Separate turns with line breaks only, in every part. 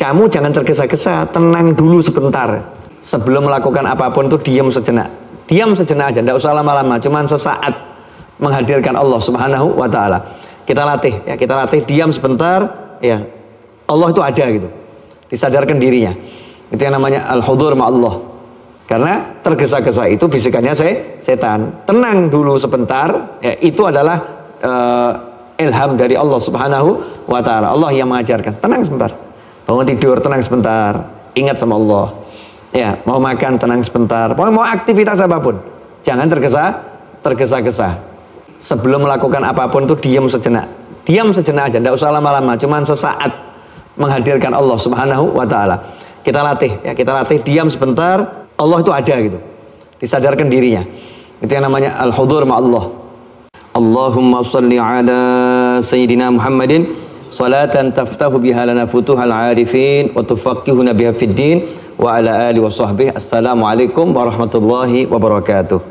kamu jangan tergesa-gesa, tenang dulu sebentar. Sebelum melakukan apapun itu diam sejenak. Diam sejenak aja, tidak usah lama-lama, cuman sesaat menghadirkan Allah Subhanahu wa taala. Kita latih ya, kita latih diam sebentar ya. Allah itu ada gitu. Disadarkan dirinya. Itu yang namanya al-hudur ma'allah. Karena tergesa-gesa itu bisikannya setan. Tenang dulu sebentar ya, itu adalah ilham dari Allah Subhanahu wa taala. Allah yang mengajarkan. Tenang sebentar. Bangun tidur tenang sebentar. Ingat sama Allah. Ya, mau makan tenang sebentar. Mau aktivitas apapun, jangan tergesa-gesa. Sebelum melakukan apapun itu diam sejenak. Diam sejenak aja, tidak usah lama-lama, cuman sesaat menghadirkan Allah Subhanahu wa taala. Kita latih ya, kita latih diam sebentar. Allah itu ada gitu. Disadarkan dirinya. Itu yang namanya al-hudur ma'allah. Allahumma shalli ala sayyidina Muhammadin salatan taftahu biha lana futuhal arifin wa tufaqqihuna biha fid din. Wa ala alihi wa sahbihi. Assalamualaikum warahmatullahi wabarakatuh.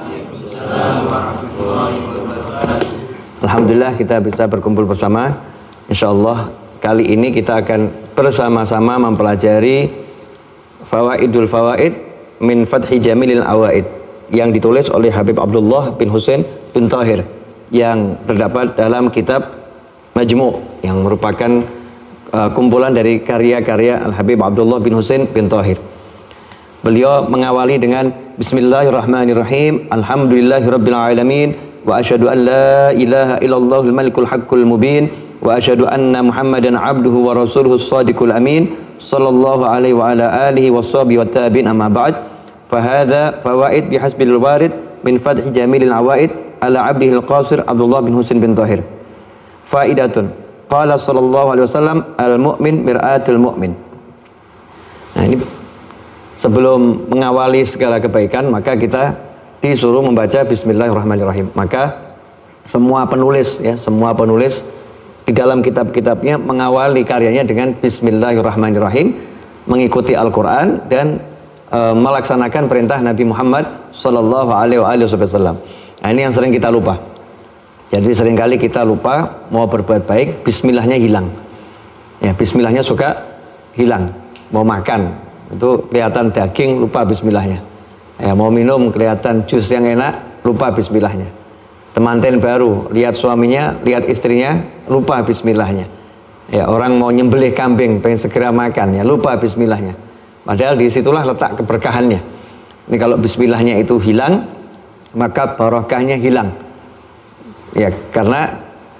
Alhamdulillah kita bisa berkumpul bersama. InsyaAllah kali ini kita akan bersama-sama mempelajari Fawaidul Fawaid min Fathi Jamilil Awaid yang ditulis oleh Habib Abdullah bin Husain bin Tahir, yang terdapat dalam kitab Majmu' yang merupakan kumpulan dari karya-karya Al-Habib Abdullah bin Husain bin Tahir. Beliau mengawali dengan Bismillahirrahmanirrahim. Alhamdulillahirabbil alamin wa asyhadu an la ilaha illallahul malikul haqqul mubin wa asyhadu anna Muhammadan abduhu wa rasuluhus shadiqul amin sallallahu alaihi wa ala alihi washabihi wa tabi'in amma ba'd. Fa hadza fawaid bihasbil warid min fathi jamilil awaid ala abdihil qasir Abdullah bin Husain bin Tahir. Faidatun. Qala sallallahu alaihi wasallam al-mu'min mir'atul mu'min. Nah, ini sebelum mengawali segala kebaikan, maka kita disuruh membaca bismillahirrahmanirrahim. Maka semua penulis ya, semua penulis di dalam kitab-kitabnya mengawali karyanya dengan bismillahirrahmanirrahim, mengikuti Al-Qur'an dan melaksanakan perintah Nabi Muhammad sallallahu alaihi wasallam. Nah, ini yang sering kita lupa. Jadi seringkali kita lupa mau berbuat baik, bismillahnya hilang. Ya, bismillahnya suka hilang. Mau makan, itu kelihatan daging, lupa bismillahnya. Ya, mau minum kelihatan jus yang enak, lupa bismillahnya. Temanten baru, lihat suaminya, lihat istrinya, lupa bismillahnya. Ya, orang mau nyembelih kambing, pengen segera makan, ya lupa bismillahnya. Padahal disitulah letak keberkahannya. Ini kalau bismillahnya itu hilang, maka barokahnya hilang. Ya, karena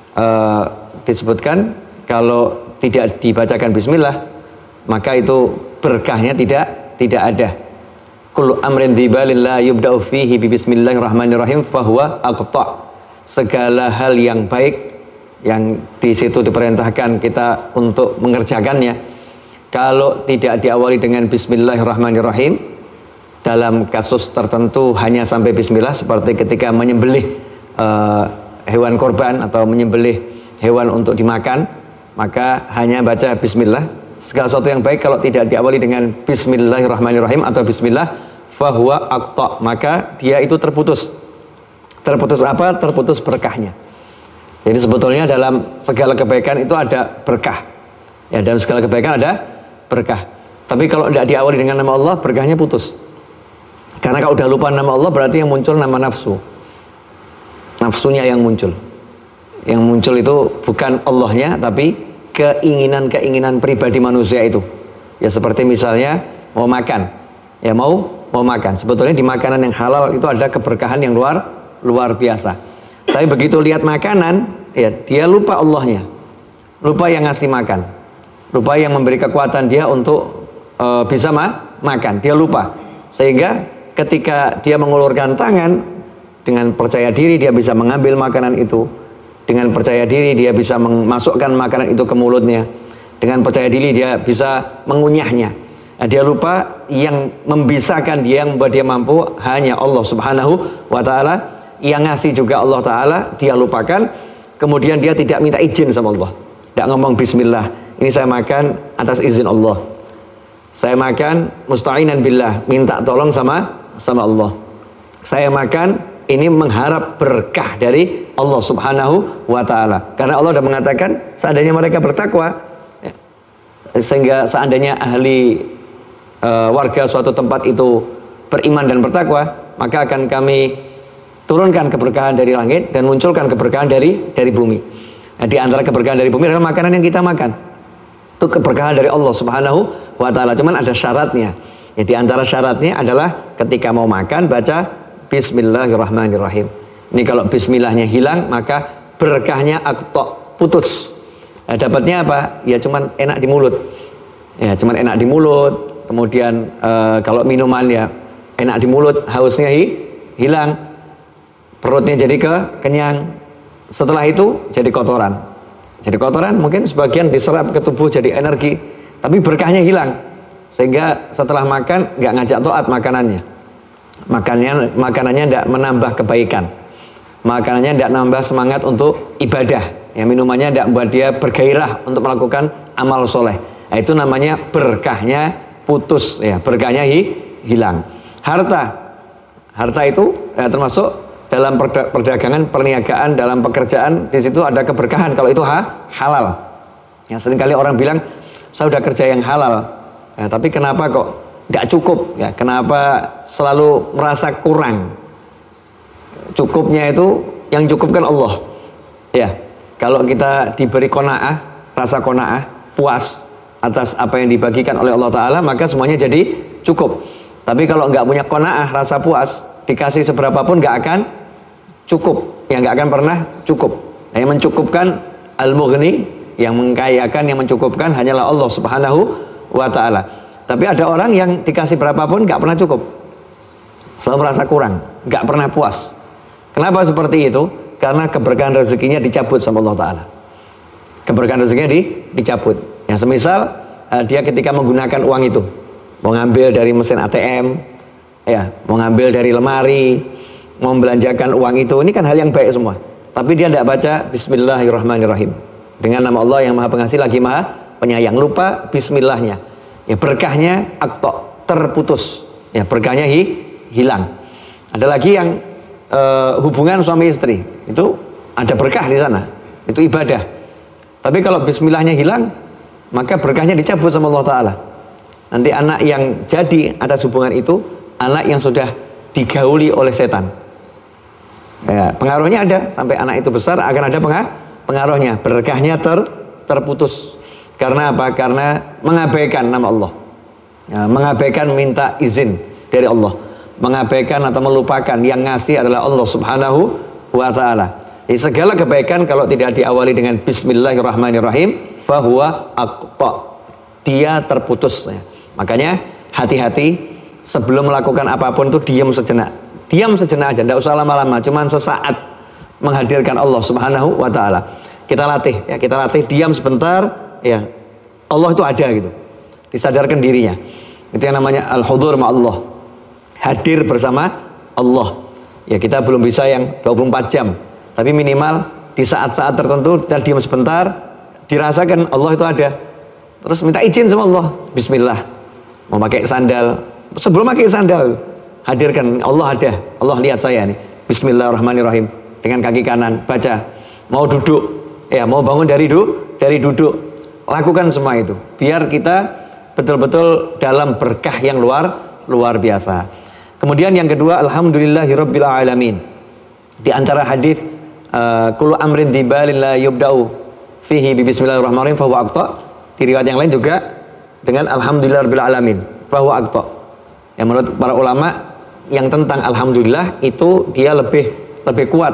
disebutkan kalau tidak dibacakan bismillah, maka itu berkahnya tidak ada. Kullu amrin dzibalin la yubda'u fihi bi bismillahirrahmanirrahim fahuwa aqta'. Segala hal yang baik yang di situ diperintahkan kita untuk mengerjakannya, kalau tidak diawali dengan bismillahirrahmanirrahim, dalam kasus tertentu hanya sampai bismillah, seperti ketika menyembelih hewan korban atau menyembelih hewan untuk dimakan, maka hanya baca bismillah. Segala sesuatu yang baik kalau tidak diawali dengan bismillahirrahmanirrahim atau bismillah, fahuwa aqta', maka dia itu terputus. Terputus apa? Terputus berkahnya. Jadi sebetulnya dalam segala kebaikan itu ada berkah. Ya, dalam segala kebaikan ada berkah. Tapi kalau tidak diawali dengan nama Allah, berkahnya putus. Karena kalau udah lupa nama Allah, berarti yang muncul nama nafsu. Nafsunya yang muncul. Yang muncul itu bukan Allahnya, tapi keinginan-keinginan pribadi manusia itu. Ya seperti misalnya mau makan. Ya mau makan. Sebetulnya di makanan yang halal itu ada keberkahan yang luar biasa. Tapi begitu lihat makanan, ya dia lupa Allahnya. Lupa yang ngasih makan. Lupa yang memberi kekuatan dia untuk bisa makan. Dia lupa. Sehingga ketika dia mengulurkan tangan, dengan percaya diri dia bisa mengambil makanan itu. Dengan percaya diri dia bisa memasukkan makanan itu ke mulutnya. Dengan percaya diri dia bisa mengunyahnya. Nah, dia lupa yang membisakan dia, yang membuat dia mampu hanya Allah Subhanahu wa ta'ala. Yang ngasih juga Allah ta'ala, dia lupakan. Kemudian dia tidak minta izin sama Allah. Tidak ngomong bismillah, ini saya makan atas izin Allah. Saya makan musta'inan billah, minta tolong sama Allah. Saya makan ini mengharap berkah dari Allah Subhanahu wa ta'ala. Karena Allah sudah mengatakan seandainya mereka bertakwa, ya, sehingga seandainya ahli warga suatu tempat itu beriman dan bertakwa, maka akan kami turunkan keberkahan dari langit dan munculkan keberkahan dari bumi. Nah, di antara keberkahan dari bumi adalah makanan yang kita makan. Itu keberkahan dari Allah Subhanahu wa taala. Cuman ada syaratnya. Ya, di antara syaratnya adalah ketika mau makan baca bismillahirrahmanirrahim. Ini kalau bismillahnya hilang, maka berkahnya aqta, putus. Nah, dapatnya apa? Ya cuman enak di mulut. Ya, cuman enak di mulut. Kemudian kalau minuman ya enak di mulut, hausnya hilang. Perutnya jadi kenyang. Setelah itu jadi kotoran. Jadi kotoran mungkin sebagian diserap ke tubuh jadi energi, tapi berkahnya hilang. Sehingga setelah makan nggak ngajak taat makanannya. Makanannya tidak menambah kebaikan. Makanannya tidak nambah semangat untuk ibadah. Ya, minumannya tidak membuat dia bergairah untuk melakukan amal soleh. Nah, itu namanya berkahnya putus, ya, berkahnya hilang. Harta itu termasuk dalam perdagangan, perniagaan, dalam pekerjaan, di situ ada keberkahan kalau itu halal. Ya, seringkali orang bilang saya sudah kerja yang halal, ya, tapi kenapa kok tidak cukup? Ya, kenapa selalu merasa kurang? Cukupnya itu yang cukupkan Allah. Ya. Kalau kita diberi qanaah, rasa qanaah, puas atas apa yang dibagikan oleh Allah Ta'ala, maka semuanya jadi cukup. Tapi kalau nggak punya qanaah, rasa puas, dikasih seberapapun nggak akan cukup. Yang nggak akan pernah cukup. Nah, yang mencukupkan al-mughni, yang mengkayakan, yang mencukupkan hanyalah Allah Subhanahu wa Ta'ala. Tapi ada orang yang dikasih berapapun nggak pernah cukup. Selalu merasa kurang, nggak pernah puas. Kenapa seperti itu? Karena keberkahan rezekinya dicabut sama Allah Ta'ala. Keberkahan rezekinya dicabut. Ya, semisal dia ketika menggunakan uang itu, mau ngambil dari mesin ATM, ya, mau ngambil dari lemari, mau membelanjakan uang itu, ini kan hal yang baik semua. Tapi dia tidak baca bismillahirrahmanirrahim. Dengan nama Allah yang maha pengasih lagi maha penyayang. Lupa bismillahnya. Ya, berkahnya aqta, terputus. Ya, berkahnya hilang. Ada lagi yang hubungan suami istri, itu ada berkah di sana, itu ibadah. Tapi kalau bismillahnya hilang, maka berkahnya dicabut sama Allah Ta'ala. Nanti anak yang jadi atas hubungan itu, anak yang sudah digauli oleh setan. Ya, pengaruhnya ada, sampai anak itu besar akan ada pengaruhnya. Berkahnya terputus. Karena apa? Karena mengabaikan nama Allah. Ya, mengabaikan minta izin dari Allah. Mengabaikan atau melupakan yang ngasih adalah Allah Subhanahu wa Ta'ala. Jadi segala kebaikan kalau tidak diawali dengan bismillahirrahmanirrahim, fahuwa aqta, dia terputus. Makanya hati-hati sebelum melakukan apapun itu diam sejenak. Diam sejenak aja, tidak usah lama-lama, cuman sesaat menghadirkan Allah Subhanahu wa Ta'ala. Kita latih, ya, kita latih diam sebentar, ya. Allah itu ada gitu. Disadarkan dirinya. Itu yang namanya al-hudur ma'allah. Hadir bersama Allah. Ya, kita belum bisa yang 24 jam, tapi minimal di saat-saat tertentu kita diam sebentar, dirasakan Allah itu ada. Terus minta izin sama Allah. Bismillah. Mau pakai sandal, sebelum pakai sandal, hadirkan Allah ada. Allah lihat saya nih. Bismillahirrahmanirrahim. Dengan kaki kanan baca. Mau duduk, ya, mau bangun dari duduk, lakukan semua itu. Biar kita betul-betul dalam berkah yang luar biasa. Kemudian yang kedua, alhamdulillahirabbil alamin. Di antara hadis kullu amrin dibalin la yubda'u fihi bi bismillahirrahmanirrahim fa huwa aqta. Di riwayat yang lain juga dengan alhamdulillahirabbil alamin fa huwa aqta. Yang menurut para ulama yang tentang alhamdulillah itu dia lebih kuat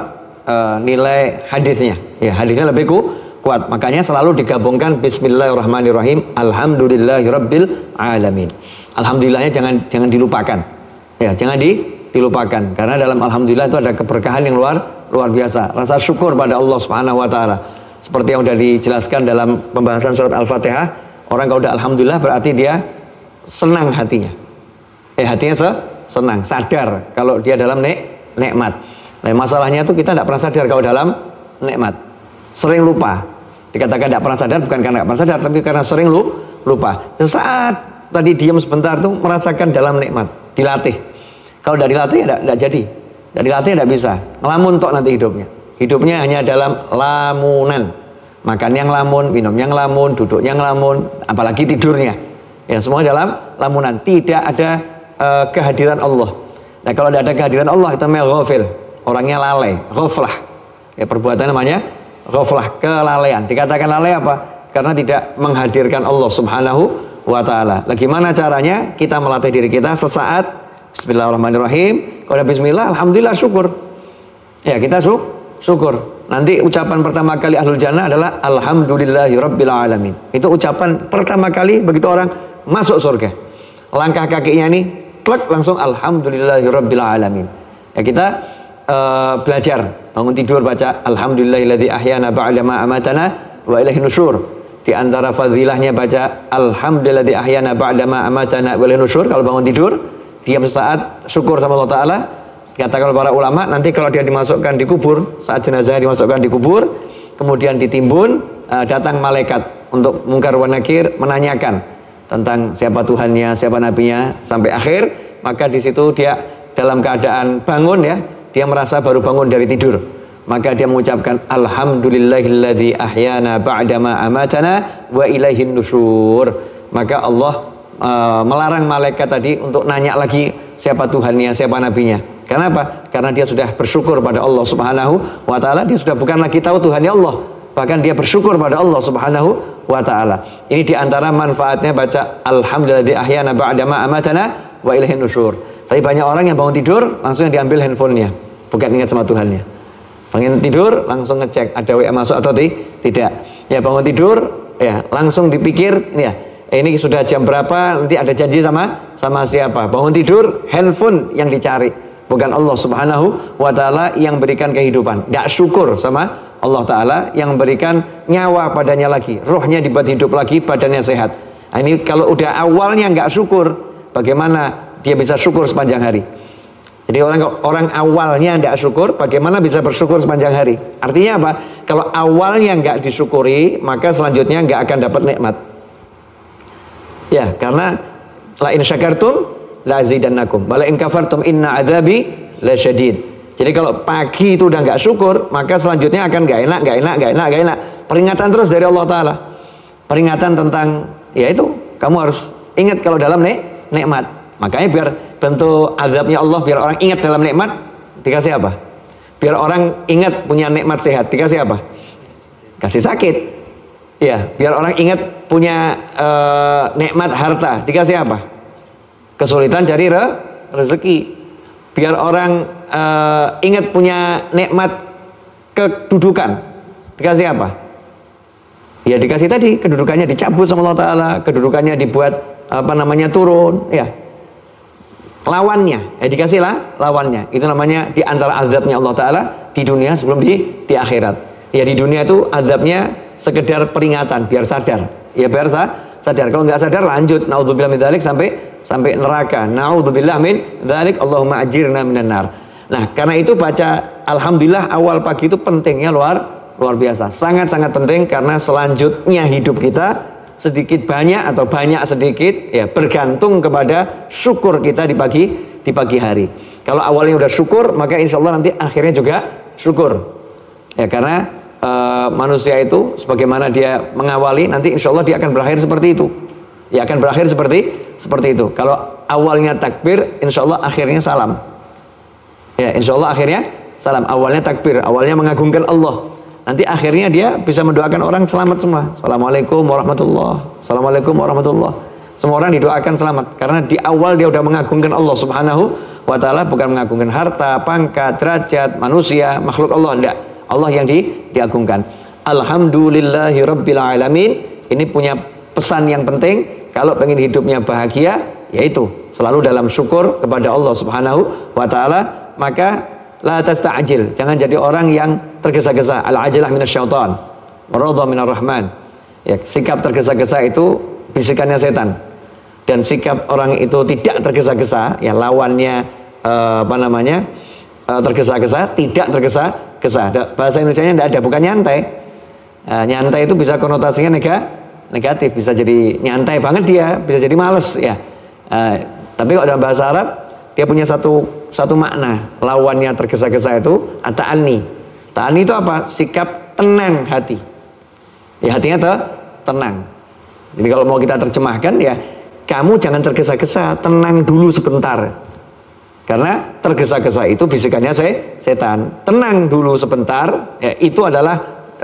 nilai hadisnya. Ya, hadisnya lebih kuat. Makanya selalu digabungkan bismillahirrahmanirrahim alhamdulillahirabbil alamin. Alhamdulillahnya jangan dilupakan. Ya, jangan dilupakan karena dalam alhamdulillah itu ada keberkahan yang luar biasa. Rasa syukur pada Allah Subhanahu wa Ta'ala. Seperti yang sudah dijelaskan dalam pembahasan surat Al-Fatihah, orang kalau udah alhamdulillah berarti dia senang hatinya. Hatinya senang, sadar kalau dia dalam nikmat. Nah, masalahnya itu kita tidak pernah sadar kalau dalam nikmat. Sering lupa. Dikatakan tidak pernah sadar bukan karena tidak pernah sadar, tapi karena sering lupa. Sesaat tadi diam sebentar tuh merasakan dalam nikmat. Dilatih. Kalau tidak dilatih ya tidak jadi. Tidak dilatih tidak bisa. Ngelamun tok nanti hidupnya. Hidupnya hanya dalam lamunan. Makan yang lamun, minum yang lamun, duduk yang lamun, apalagi tidurnya. Ya, semua dalam lamunan. Tidak ada kehadiran Allah. Nah, kalau tidak ada kehadiran Allah itu namanya ghafil. Orangnya lalai, ghaflah. Ya, perbuatan namanya ghaflah, kelalaian. Dikatakan lalai apa? Karena tidak menghadirkan Allah Subhanahu wa ta'ala. Nah, gimana caranya? Kita melatih diri kita sesaat. Bismillahirrahmanirrahim. Kalau bismillah, alhamdulillah, syukur. Ya, kita syukur. Nanti ucapan pertama kali ahlul jannah adalah alhamdulillahi rabbil alamin. Itu ucapan pertama kali begitu orang masuk surga. Langkah kakinya nih, klek, langsung alhamdulillahi rabbil alamin. Ya, kita belajar bangun tidur baca alhamdulillahilladzi ahyana ba'da ma amatana wa ilaihin nusyur. Di antara fadilahnya baca alhamdulillahilladzi ahyana ba'da ma amatana wa ilaihin nusyur. Kalau bangun tidur, diam sesaat, syukur sama Allah Ta'ala. Katakan para ulama, nanti kalau dia dimasukkan di kubur, saat jenazah dimasukkan di kubur, kemudian ditimbun, datang malaikat untuk mungkar wa nakir menanyakan tentang siapa Tuhannya, siapa nabinya sampai akhir. Maka di situ dia dalam keadaan bangun, ya, dia merasa baru bangun dari tidur. Maka dia mengucapkan alhamdulillahilladzi ahyana ba'da ma amatana wa ilaihin nusyur. Maka Allah melarang malaikat tadi untuk nanya lagi siapa Tuhannya, siapa nabinya. Karena apa? Karena dia sudah bersyukur pada Allah Subhanahu wa ta'ala. Dia sudah bukan lagi tahu Tuhannya Allah, bahkan dia bersyukur pada Allah Subhanahu wa ta'ala. Ini diantara manfaatnya baca alhamdulilladzi ahyana ba'da ma amatana wa ilaihin nusyur. Tapi banyak orang yang bangun tidur langsung yang diambil handphonenya, bukan ingat sama Tuhannya. Bangun tidur langsung ngecek ada WA masuk atau tidak. Ya, bangun tidur ya langsung dipikir, ya ini sudah jam berapa, nanti ada janji sama siapa. Bangun tidur, handphone yang dicari, bukan Allah Subhanahu wa ta'ala yang berikan kehidupan. Tidak syukur sama Allah Ta'ala yang berikan nyawa padanya lagi, rohnya dibuat hidup lagi, badannya sehat. Nah, ini kalau udah awalnya nggak syukur, bagaimana dia bisa syukur sepanjang hari? Jadi orang awalnya tidak syukur, bagaimana bisa bersyukur sepanjang hari? Artinya apa? Kalau awalnya nggak disyukuri, maka selanjutnya nggak akan dapat nikmat. Ya, karena la in syakartum la azidannakum wa la in kafartum inna adzabi lasyadid. Jadi kalau pagi itu udah nggak syukur, maka selanjutnya akan nggak enak. Peringatan terus dari Allah Ta'ala. Peringatan tentang, ya itu, kamu harus ingat kalau dalam nikmat. Makanya biar bentuk azabnya Allah, biar orang ingat dalam nikmat, dikasih apa? Biar orang ingat punya nikmat sehat, dikasih apa? Kasih sakit. Ya, biar orang ingat punya nikmat harta, dikasih apa? Kesulitan cari rezeki. Biar orang ingat punya nikmat kedudukan, dikasih apa? Ya dikasih tadi, kedudukannya dicabut sama Allah Ta'ala, kedudukannya dibuat turun, ya. Lawannya, ya dikasih lah lawannya. Itu namanya di antara azabnya Allah Ta'ala di dunia sebelum di akhirat. Ya di dunia itu azabnya sekedar peringatan biar sadar. Ya biar sadar. Kalau nggak sadar lanjut naudzubillah min dzalik sampai neraka. Naudzubillah min dzalik, Allahumma ajirna minan nar. Nah, karena itu baca alhamdulillah awal pagi itu pentingnya luar biasa. Sangat-sangat penting karena selanjutnya hidup kita sedikit banyak atau banyak sedikit ya bergantung kepada syukur kita di pagi hari. Kalau awalnya udah syukur, maka insya Allah nanti akhirnya juga syukur. Ya karena manusia itu sebagaimana dia mengawali, nanti insya Allah dia akan berakhir seperti itu. Ya akan berakhir seperti itu. Kalau awalnya takbir, insya Allah akhirnya salam. Ya insya Allah akhirnya salam. Awalnya takbir, awalnya mengagungkan Allah. Nanti akhirnya dia bisa mendoakan orang selamat semua. Assalamualaikum warahmatullah. Assalamualaikum warahmatullah. Semua orang didoakan selamat karena di awal dia udah mengagungkan Allah Subhanahu wa ta'ala, bukan mengagungkan harta, pangkat, derajat, manusia, makhluk Allah, enggak. Allah yang diagungkan. Alhamdulillahi rabbil alamin. Ini punya pesan yang penting. Kalau pengen hidupnya bahagia, yaitu selalu dalam syukur kepada Allah Subhanahu wa ta'ala. Maka la tasta'jil, jangan jadi orang yang tergesa-gesa. Al-ajalah minasyaitan, waradha minar rahman. Ya, sikap tergesa-gesa itu bisikannya setan. Dan sikap orang itu tidak tergesa-gesa, ya lawannya tergesa-gesa, tidak tergesa-gesa. Bahasa Indonesianya tidak ada, bukan nyantai. Nyantai itu bisa konotasinya negatif, bisa jadi nyantai banget dia, bisa jadi males ya. Tapi kalau dalam bahasa Arab dia punya satu makna. Lawannya tergesa-gesa itu ta'ani. Ta'ani itu apa? Sikap tenang hati. Ya hatinya tenang. Jadi kalau mau kita terjemahkan ya, kamu jangan tergesa-gesa, tenang dulu sebentar. Karena tergesa-gesa itu bisikannya setan. Tenang dulu sebentar, ya, itu adalah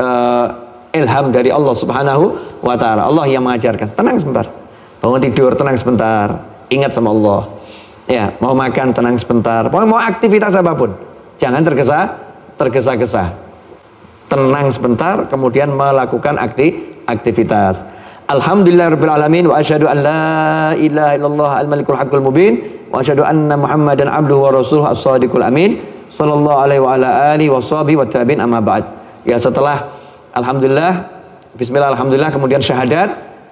ilham dari Allah Subhanahu wa Ta'ala. Allah yang mengajarkan. Tenang sebentar. Bangun tidur, tenang sebentar. Ingat sama Allah. Ya, mau makan, tenang sebentar. Mau aktivitas apapun, jangan tergesa-gesa. Tenang sebentar, kemudian melakukan aktivitas. Alhamdulillahirabbil alamin wa asyhadu an la ilaha illallah al-malikul haqqul mubin wa asyhadu anna Muhammadan abduhu wa rasuluhu as-shadiqul amin sallallahu alaihi wa ala alihi wa sahbihi wa tabi'in amma ba'd. Ya, setelah alhamdulillah, bismillah, alhamdulillah, kemudian syahadat,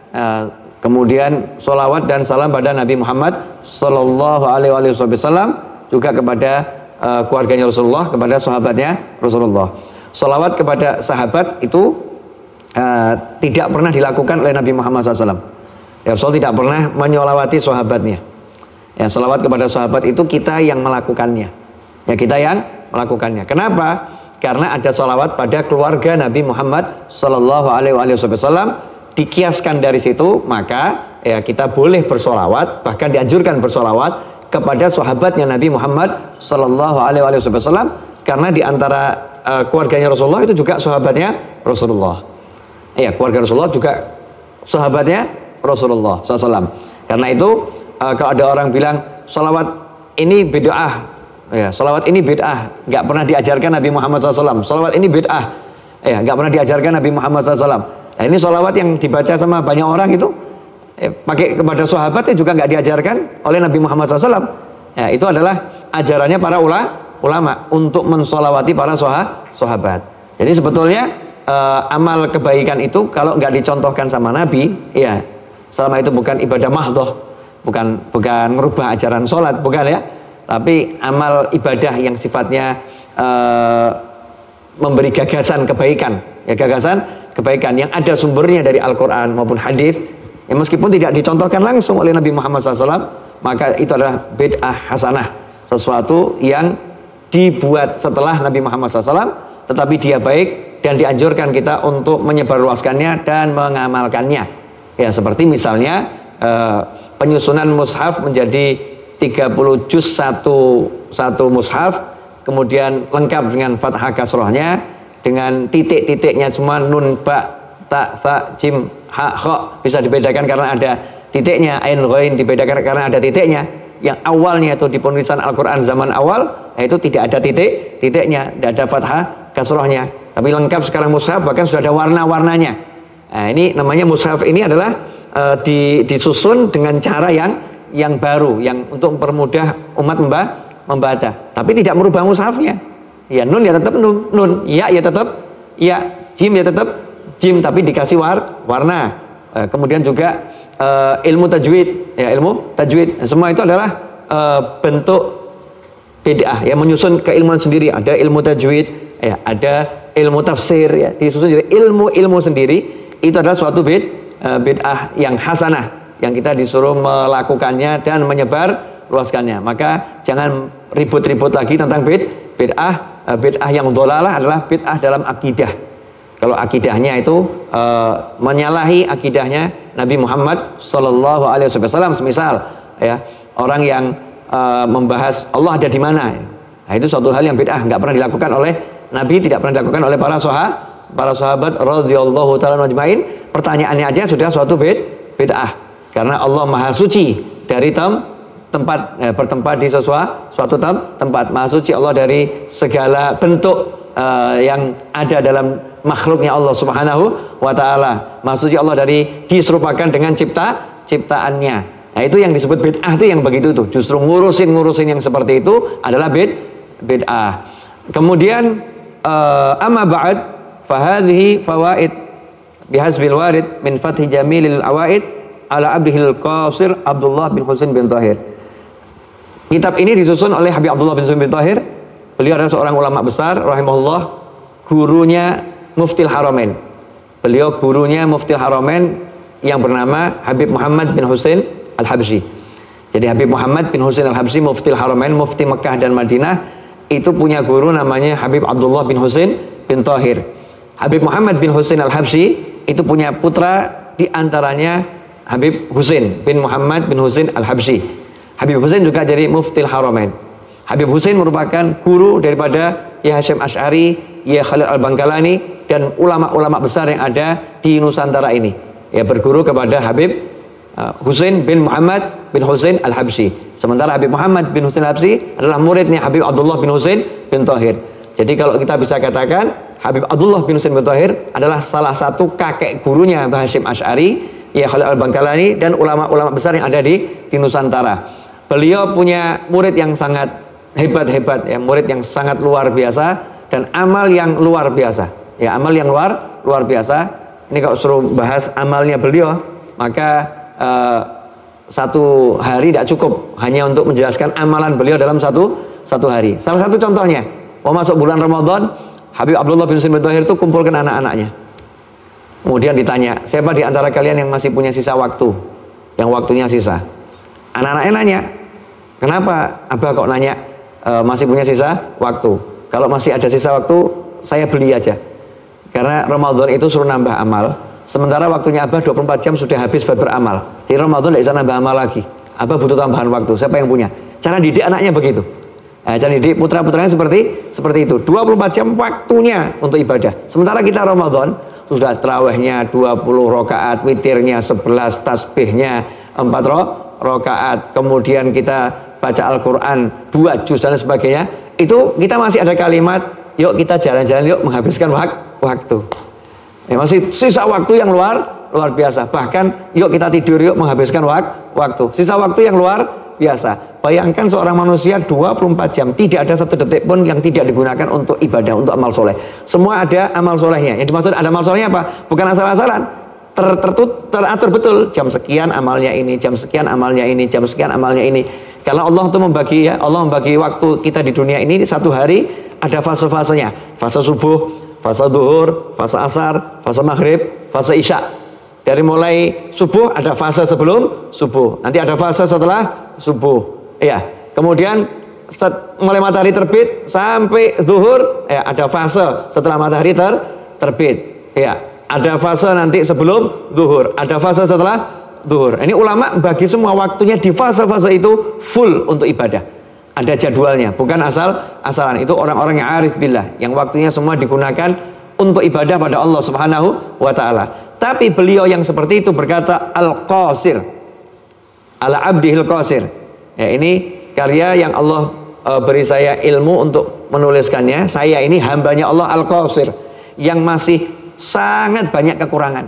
kemudian sholawat dan salam pada Nabi Muhammad sallallahu alaihi wasallam, juga kepada keluarganya Rasulullah, kepada sahabatnya Rasulullah. Sholawat kepada sahabat itu tidak pernah dilakukan oleh Nabi Muhammad SAW. Ya, Rasul tidak pernah menyolawati sahabatnya. Ya, sholawat kepada sahabat itu kita yang melakukannya. Ya, kita yang melakukannya. Kenapa? Karena ada sholawat pada keluarga Nabi Muhammad Sallallahu Alaihi Wasallam. Dikiaskan dari situ, maka ya kita boleh bersolawat, bahkan dianjurkan bersolawat kepada sahabatnya Nabi Muhammad Sallallahu Alaihi Wasallam, karena di antara keluarganya Rasulullah itu juga sahabatnya Rasulullah. Ya, keluarga Rasulullah juga sahabatnya Rasulullah SAW. Karena itu kalau ada orang bilang sholawat ini bid'ah, ya, sholawat ini bid'ah, nggak pernah diajarkan Nabi Muhammad SAW. Sholawat ini bid'ah, ya, nggak pernah diajarkan Nabi Muhammad SAW. Nah, ini sholawat yang dibaca sama banyak orang itu, pakai kepada sahabatnya juga nggak diajarkan oleh Nabi Muhammad SAW. Ya, itu adalah ajarannya para ulama untuk mensholawati para sahabat. Jadi sebetulnya amal kebaikan itu kalau nggak dicontohkan sama Nabi, ya selama itu bukan ibadah mahdhah, bukan merubah ajaran sholat, bukan ya, tapi amal ibadah yang sifatnya memberi gagasan kebaikan, ya, gagasan kebaikan yang ada sumbernya dari Al-Quran maupun hadis, ya, meskipun tidak dicontohkan langsung oleh Nabi Muhammad SAW, maka itu adalah bid'ah hasanah, sesuatu yang dibuat setelah Nabi Muhammad SAW, tetapi dia baik dan dianjurkan kita untuk menyebarluaskannya dan mengamalkannya. Ya, seperti misalnya penyusunan mushaf menjadi 30 juz satu mushaf, kemudian lengkap dengan fathah kasrohnya, dengan titik-titiknya semua, nun, ba, ta, tha, jim, ha, kha, bisa dibedakan karena ada titiknya, ain, ghain dibedakan karena ada titiknya. Yang awalnya itu di penulisan Al-Quran zaman awal, itu tidak ada titiknya, tidak ada fathah kasrohnya, tapi lengkap sekarang mushaf, bahkan sudah ada warna-warnanya. Nah, ini namanya mushaf, ini adalah disusun dengan cara yang baru, yang untuk mempermudah umat membaca, tapi tidak merubah mushafnya. Ya, nun ya tetap nun, ya tetap ya, jim ya tetap jim, tapi dikasih warna. Kemudian juga ilmu tajwid, ya, ilmu tajwid, semua itu adalah bentuk bid'ah, ya, menyusun keilmuan sendiri. Ada ilmu tajwid, ya, ada ilmu tafsir, ya, disusun jadi ilmu sendiri. Itu adalah suatu bid'ah yang hasanah, yang kita disuruh melakukannya dan menyebar luaskannya. Maka jangan ribut-ribut lagi tentang bid'ah. Bid'ah yang dhalalah adalah bid'ah dalam akidah. Kalau akidahnya itu menyalahi akidahnya Nabi Muhammad Sallallahu Alaihi Wasallam, semisal, ya, orang yang membahas Allah ada di mana, nah, itu suatu hal yang bid'ah, nggak pernah dilakukan oleh Nabi, tidak pernah dilakukan oleh para sahabat radhiyallahu taala ajmain. Pertanyaannya aja sudah suatu bid'ah, karena Allah Maha Suci dari tempat bertempat di suatu tempat. Maha Suci Allah dari segala bentuk yang ada dalam makhluknya Allah Subhanahu wa Ta'ala. Maha Suci Allah dari diserupakan dengan ciptaannya. Nah, itu yang disebut bid'ah, itu yang begitu tuh. Justru ngurusin yang seperti itu adalah bid'ah. Kemudian amma ba'd fa hadhihi fawaid bihasbil warid min fathi jamilil awaid ala abdihil qasir Abdullah bin Husain bin Tahir. Kitab ini disusun oleh Habib Abdullah bin Husain bin Tahir. Beliau adalah seorang ulama besar rahimahullah, gurunya Muftil Haramain. Beliau gurunya Muftil Haramain yang bernama Habib Muhammad bin Husain Al-Habsyi. Jadi Habib Muhammad bin Husain Al-Habsyi, Muftil Haramain, Mufti Mekah dan Madinah, itu punya guru namanya Habib Abdullah bin Husain bin Tahir. Habib Muhammad bin Husain Al-Habsyi itu punya putra, di antaranya Habib Husain bin Muhammad bin Husain Al-Habsyi. Habib Husain juga jadi muftil Haramain. Habib Husain merupakan guru daripada Ya Hasyim Asy'ari, Ya Khalil Al-Bangkalani, dan ulama-ulama besar yang ada di Nusantara ini. Ya, berguru kepada Habib Husain bin Muhammad bin Husain Al-Habsyi. Sementara Habib Muhammad bin Husain Al-Habsyi adalah muridnya Habib Abdullah bin Husain bin Thahir. Jadi kalau kita bisa katakan Habib Abdullah bin Husain bin Thahir adalah salah satu kakek gurunya Mbah Hasyim Asy'ari, Ya Khalil Al-Bangkalani, dan ulama-ulama besar yang ada di Nusantara. Beliau punya murid yang sangat hebat-hebat, ya, murid yang sangat luar biasa, dan amal yang luar biasa. Ya, amal yang luar biasa. Ini kalau suruh bahas amalnya beliau, maka satu hari tidak cukup hanya untuk menjelaskan amalan beliau dalam satu hari. Salah satu contohnya, mau masuk bulan Ramadan, Habib Abdullah bin Husain bin Thahir itu kumpulkan anak-anaknya. Kemudian ditanya, siapa di antara kalian yang masih punya sisa waktu, yang waktunya sisa? Anak-anaknya nanya, kenapa Abah kok nanya masih punya sisa waktu? Kalau masih ada sisa waktu, saya beli aja. Karena Ramadan itu suruh nambah amal. Sementara waktunya Abah 24 jam sudah habis buat beramal. Jadi Ramadan tidak bisa nambah amal lagi. Abah butuh tambahan waktu. Siapa yang punya? Cara didik anaknya begitu. Cara didik putra-putranya seperti itu. 24 jam waktunya untuk ibadah. Sementara kita Ramadan sudah tarawihnya 20 rakaat, witirnya 11, tasbihnya 4 rakaat. Kemudian kita baca Al-Quran 2 juz dan sebagainya. Itu kita masih ada kalimat, yuk kita jalan-jalan, yuk menghabiskan waktu. Ya, masih sisa waktu yang luar biasa. Bahkan yuk kita tidur, yuk menghabiskan waktu. Sisa waktu yang luar biasa. Bayangkan seorang manusia 24 jam, tidak ada satu detik pun yang tidak digunakan untuk ibadah, untuk amal soleh. Semua ada amal solehnya. Yang dimaksud ada amal solehnya apa? Bukan asal-asalan. Teratur betul. Jam sekian amalnya ini, jam sekian amalnya ini, jam sekian amalnya ini. Kalau Allah itu membagi, ya, Allah membagi waktu kita di dunia ini satu hari ada fase-fasenya. Fase subuh, fase duhur, fase asar, fase maghrib, fase isya. Dari mulai subuh ada fase sebelum subuh, nanti ada fase setelah subuh. Ya, kemudian mulai matahari terbit sampai zuhur, ya, ada fase setelah matahari terbit. Ya, ada fase nanti sebelum zuhur, ada fase setelah zuhur. Ini ulama bagi semua waktunya di fase-fase itu full untuk ibadah. Ada jadwalnya, bukan asal-asalan. Itu orang-orang yang arif billah, yang waktunya semua digunakan untuk ibadah pada Allah Subhanahu wa ta'ala. Tapi beliau yang seperti itu berkata, Al-Qasir ala abdihil qasir. Ya, ini karya yang Allah beri saya ilmu untuk menuliskannya. Saya ini hambanya Allah Al-Qasir, yang masih sangat banyak kekurangan.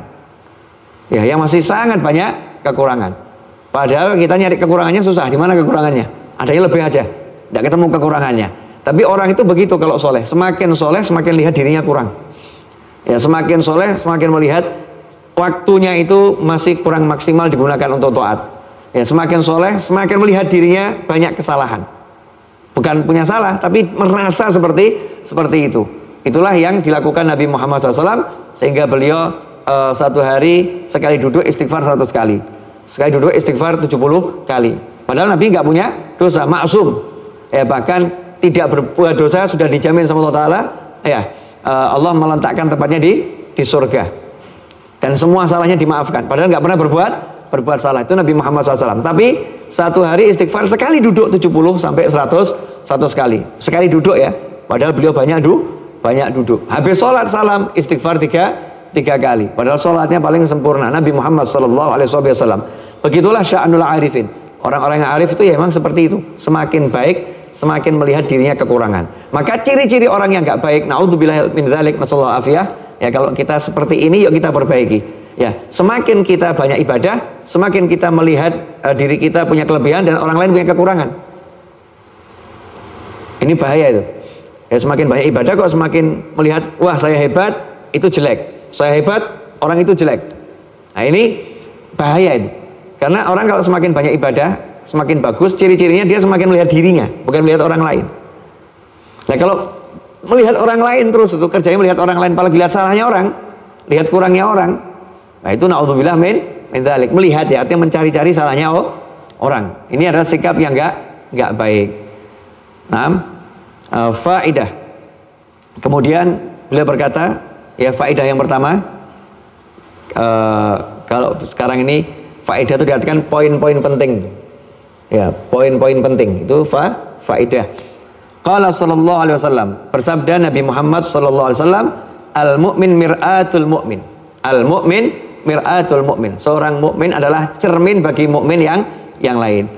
Ya, yang masih sangat banyak kekurangan. Padahal kita nyari kekurangannya susah. Di mana kekurangannya? Adanya lebih aja, tidak ketemu kekurangannya. Tapi orang itu begitu kalau soleh, semakin lihat dirinya kurang. Ya, semakin soleh, semakin melihat waktunya itu masih kurang maksimal digunakan untuk taat. Ya, semakin soleh, semakin melihat dirinya banyak kesalahan. Bukan punya salah, tapi merasa seperti itu. Itulah yang dilakukan Nabi Muhammad SAW, sehingga beliau satu hari sekali duduk istighfar 100 kali, sekali duduk istighfar 70 kali. Padahal Nabi nggak punya dosa, maksum. Ya, bahkan tidak berbuat dosa sudah dijamin sama Allah Ta'ala. Ya, Allah meletakkan tempatnya di surga. Dan semua salahnya dimaafkan. Padahal nggak pernah berbuat salah. Itu Nabi Muhammad SAW. Tapi satu hari istighfar sekali duduk 70 sampai 100 kali. Sekali duduk ya. Padahal beliau banyak duduk. Habis sholat salam istighfar tiga kali. Padahal sholatnya paling sempurna. Nabi Muhammad SAW. Begitulah sya'nul arifin. Orang-orang yang arif itu ya memang seperti itu. Semakin baik, semakin melihat dirinya kekurangan. Maka ciri-ciri orang yang nggak baik, naudzubillah min dzalik, nasallahu afiyah. Ya, kalau kita seperti ini, yuk kita perbaiki. Ya, semakin kita banyak ibadah, semakin kita melihat diri kita punya kelebihan dan orang lain punya kekurangan. Ini bahaya itu. Ya, semakin banyak ibadah kok semakin melihat, wah saya hebat, itu jelek. Saya hebat, orang itu jelek. Nah, ini bahaya itu. Karena orang kalau semakin banyak ibadah, semakin bagus, ciri-cirinya dia semakin melihat dirinya, bukan melihat orang lain. Nah, kalau melihat orang lain terus, itu kerjanya melihat orang lain, apalagi lihat salahnya orang, lihat kurangnya orang. Nah, itu naudzubillah min dzalik. Melihat ya, artinya mencari-cari salahnya orang. Ini adalah sikap yang enggak baik. Nah, faidah. Kemudian beliau berkata, ya, faidah yang pertama, kalau sekarang ini faedah itu diartikan poin-poin penting. Ya, poin-poin penting itu faedah. Qala sallallahu alaihi wasallam, bersabda Nabi Muhammad sallallahu alaihi wasallam, al-mu'min mir'atul mu'min. Al-mu'min mir'atul mu'min. Seorang mukmin adalah cermin bagi mukmin yang lain.